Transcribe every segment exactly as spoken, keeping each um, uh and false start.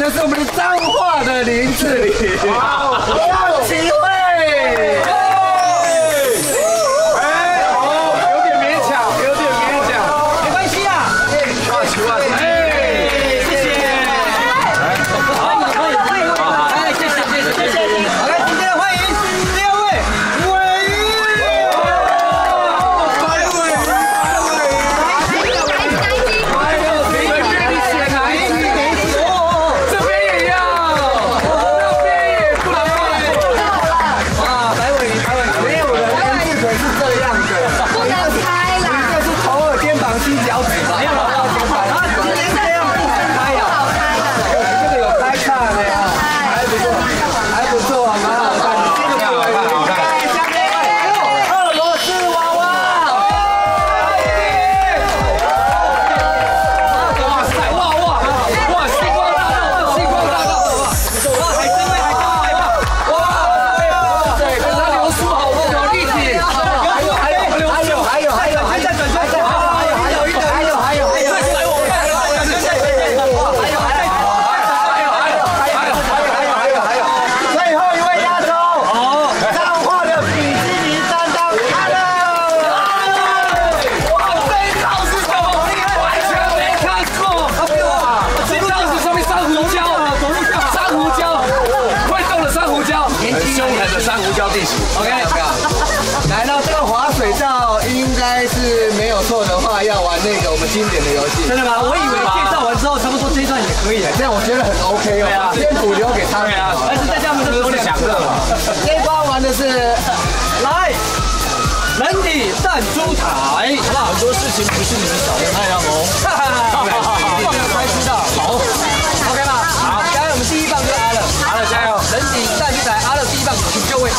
就是我们的彰化的林志玲，张启慧。 OK， 来到这个滑水道，应该是没有错的话，要玩那个我们经典的游戏。 真的吗？我以为介绍完之后，差不多这一段也可以了。 这样我觉得很 OK 哦。对啊，先补留给他们啊。 但是大家们都是享乐嘛。这一关玩的是来人体弹珠台，好不好？很多事情不是你们想的那样哦。哈哈哈哈哈！该知道。好 ，OK 吗？好，刚才我们第一棒就是阿乐，阿乐加油！人体弹珠台，阿乐第一棒，请就位。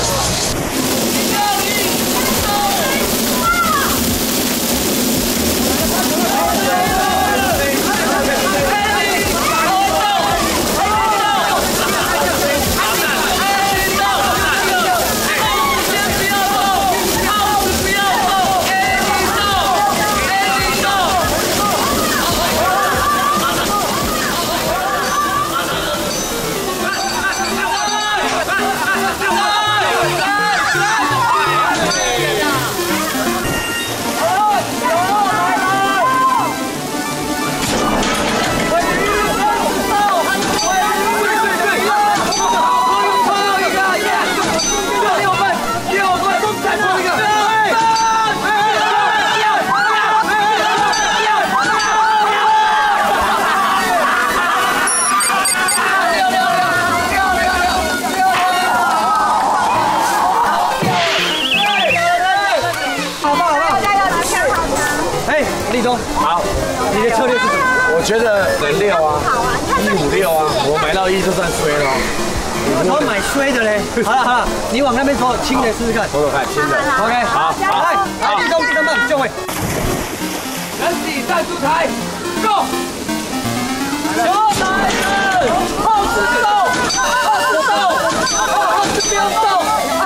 立中，好，你的策略是什么？ 我觉得能六啊，一五六啊，我买到一就算衰了。 我要买衰的嘞。好了好了，你往那边走，轻的试试看。 走走看，轻的。 OK， 好，来，来，立中，立中棒，就位。人体弹珠台 ，Go！ 球来了，后视动，后视动，后视不要动。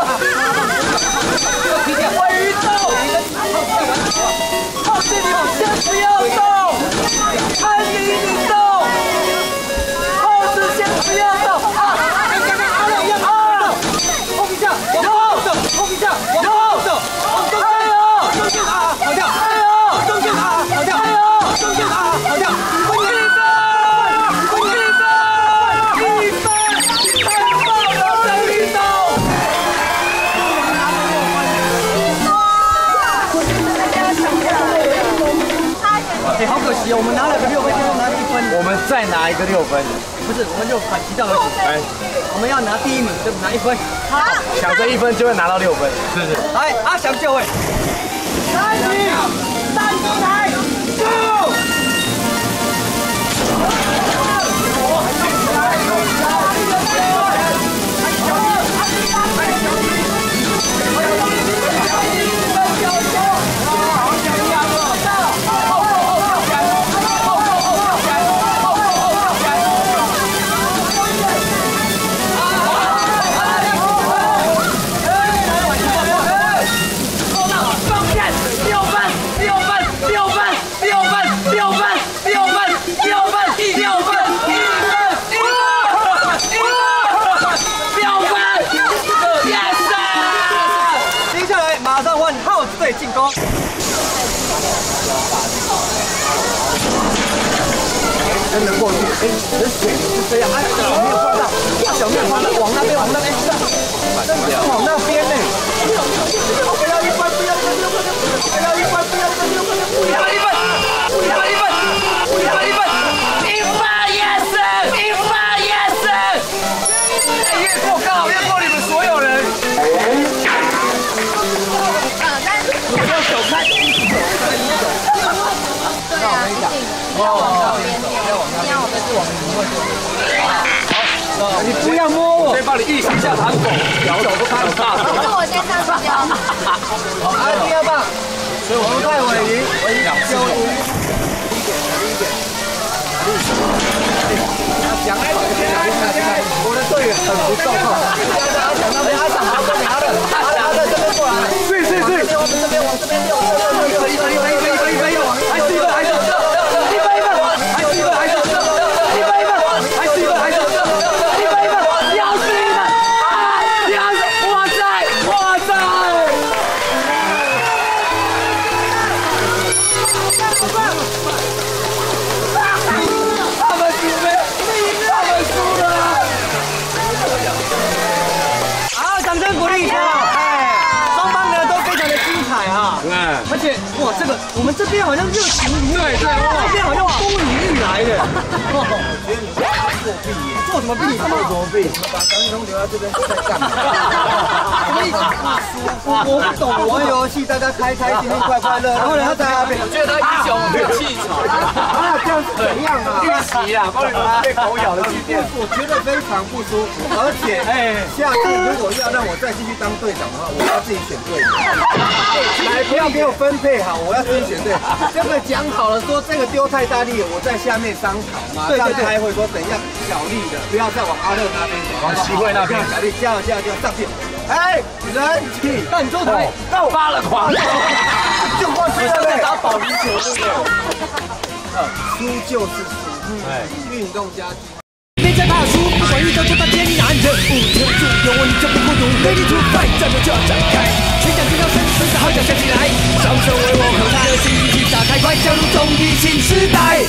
提点，位移动。后视你们先不要动，安静一起动。后视先不要动啊！跟刚刚阿乐一样啊！后一下，往后走，后一下，往后走，往中间哦，中间啊，好掉，哎呦，中间啊，好掉，哎呦，中间啊，好掉，一分，一分，一分，太棒了，郑立东。哎，好可惜哦，我们拿了个六分，现在拿一分。 我们再拿一个六分， 不是，我们就反其道而行。 哎， 我们要拿第一名，对不？拿一分。 好， 抢这一分就会拿到六分，是不是？ 来，阿翔就位。三起，弹珠台 ，Go！ 六分，六分，六分。 跟着过去，哎，你的水是这样，哎，小没有放大，小没有放大，往那边，往那边，这不是往那边呢。不要一分，不要一分，不要一分，不要一分，不要一分，不要一分，不要一分，一分 yes， 一分 yes， 越过刚好越过你们所有人。不要小看。对啊，一定要往这边掉，要往那边，是往你们会好，你不要摸我， 先帮你一起下堂狗，摇手不看大。 是我先上去教。 好，啊，第二棒，王泰伟赢，我赢，就赢，第一点，第一点，讲哎，我的队员很不受控，阿翔那边，阿翔好过你，阿乐，阿乐这边过来，对对对，往这边，往这边溜，溜，一分，一分，一分，一分，一分，一分，还是一分，还是一分，一分，一分，还是一分，还是一分，一分，一分，还是一分，还是一分，一分，一分，要死了，要死，哇塞，哇塞！他们输了，他们输了。好，掌声鼓励一下。哎，双方呢都非常的精彩啊。 对。 而且哇，这个我们这边好像热情如火， 对对， 这边好像风雨欲来的。我觉得你作弊耶！做什么弊？做什么弊？把张一通留在这边在干嘛？什么意思？我我不懂玩游戏，大家开开心心、快快乐。然后呢，他在那边， 我觉得他英雄没有气场。 啊，这样是怎样啊？ 预习啊，帮你们被狗咬的经验。 我觉得非常不舒服，而且哎，下次如果要让我再继续当队长的话，我要自己选队友。来，不要给我分配好，我要自己选队。这个讲好了，说这个丢太大力了，我在下面商讨，马上开会说怎样小力的，不要再往阿乐那边走， 往齐慧那边小力，加油加油加油，上去！哎，人气，但你坐台， 到发了狂， 就过去了， 在打保龄球，对不对？ 输就是输，哎，运动加技。 别再怕输，不管遇到多大艰难，人不成熟，有我你就不孤独。Ready to fight，战斗就要展开，全场听到声，声势好想站起来，掌声为我和他的心一起打开，快加入综艺新时代。